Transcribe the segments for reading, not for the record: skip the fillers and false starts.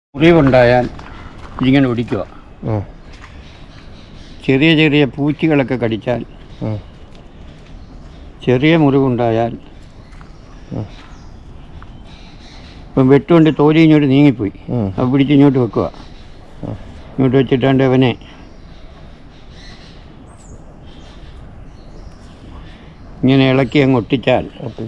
മുറിവുണ്ടായാൽ ഇതിങ്ങനെ ഒടിക്കുക. ചെറിയ ചെറിയ പൂച്ചികളൊക്കെ കടിച്ചാൽ, ചെറിയ മുറിവുണ്ടായാൽ, ഇപ്പം വെട്ടുകൊണ്ട് തോലി ഇങ്ങോട്ട് നീങ്ങിപ്പോയി, അത് പിടിച്ച് ഇങ്ങോട്ട് വെക്കുക. ഇങ്ങോട്ട് വെച്ചിട്ടാണ്ട് അവനെ ഇങ്ങനെ ഇളക്കി അങ്ങ് ഒട്ടിച്ചാൽ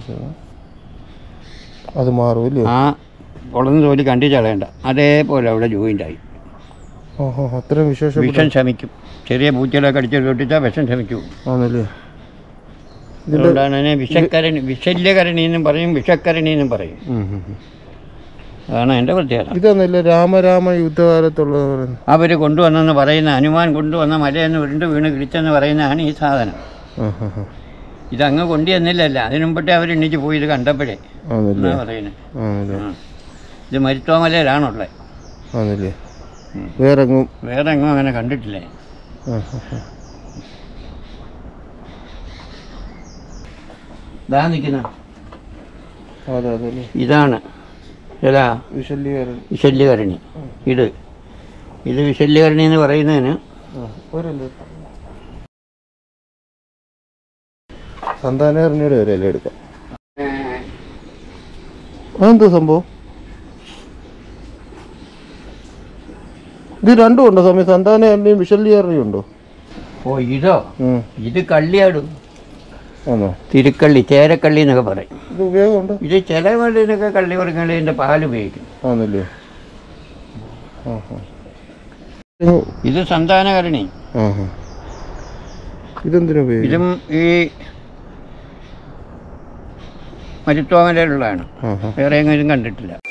അത് മാറുമല്ലേ? ആ ഉളന്ന് തോലി കണ്ടിച്ച് കളയണ്ട, അതേപോലെ അവിടെ ജോയിൻ്റായി. അത്രയും വിഷം ശമിക്കും. ചെറിയ പൂച്ചകളൊക്കെ അടിച്ച് ഒട്ടിച്ചാൽ വിഷം ശമിക്കും. അതുകൊണ്ടാണ് അതിനെ വിശല്യകരണി എന്നും പറയും, വിഷക്കരണി എന്നും പറയും. അതാണ് എൻ്റെ പ്രത്യേകത. ഇതൊന്നുമില്ല രാമരാമ യുദ്ധകാലത്തുള്ള അവർ കൊണ്ടുവന്നെന്ന് പറയുന്ന, ഹനുമാൻ കൊണ്ടുവന്ന മലയെന്ന് ഉരുണ്ട് വീണ് കിളിച്ചെന്ന് പറയുന്നതാണ് ഈ സാധനം. ഇതങ്ങ് കൊണ്ടുവന്നില്ലല്ല, അതിനു മുമ്പേ അവർ എണ്ണിച്ച് പോയി ഇത് കണ്ടപ്പോഴേ എന്നാ പറയുന്നത്. ഇത് മരുത്തോമലയിലാണുള്ളത്. വേറെ എങ്ങും അങ്ങനെ കണ്ടിട്ടില്ലേ. ഇതാ നിൽക്കുന്ന ഇതാണ് ഏതാ വിശല്യകരണി. ഇത് വിശല്യകരണി എന്ന് പറയുന്നതിന് സന്താനകരണിയുടെ ഒരു ഇല എടുക്കാം. അതെന്തോ സംഭവം? ഇത് രണ്ടും ഉണ്ടോ സമയം? സന്താനകരണിയും വിശല്യകരണിയും ഉണ്ടോ? ഓ ഇതോ, ഇത് കള്ളിയാടും, തിരുക്കള്ളി, ചേരക്കള്ളി എന്നൊക്കെ പറയും. ഇത് ഉപയോഗമുണ്ടോ? ഇത് ചില വീടിനൊക്കെ കള്ളി കുറങ്ങളിൽ ഇതിൻ്റെ പാൽ ഉപയോഗിക്കും. ആണല്ലേ? ഇത് സന്താനകരണി. ഇതെന്തിനുപയോഗിക്കും? ഇതും ഈ മരുത്തോമലയിലുള്ളതാണ്, വേറെ എങ്ങനെയും കണ്ടിട്ടില്ല.